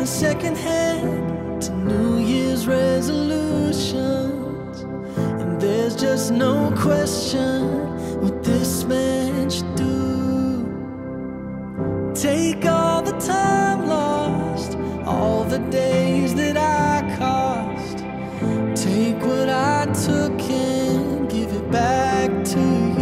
secondhand to New Year's resolutions, and there's just no question what this man should do. Take all the time lost, all the days that I cost, take what I took and give it back to you.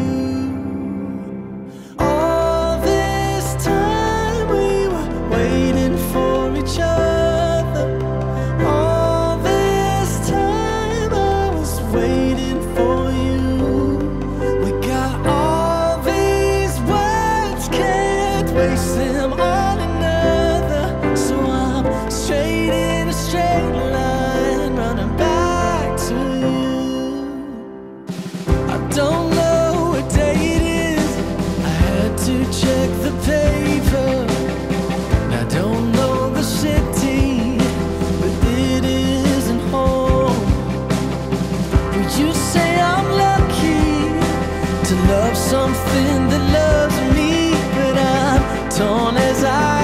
All this time we were waiting for each other. All this time I was waiting for you. We got all these words, can't waste them on another. So I'm straight in a straight line, running back to you. I don't know what day it is, I had to check the paper. I don't know the city, but it isn't home. Would you say I'm lucky to love something that loves me? But I'm torn as I